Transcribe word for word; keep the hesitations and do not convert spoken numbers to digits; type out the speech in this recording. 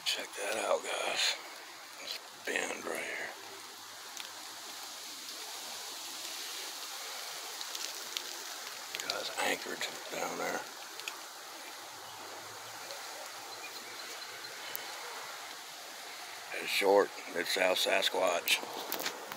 Check that out, guys. This bend right here. Guys, anchored down there. It's short. It's South Sasquatch.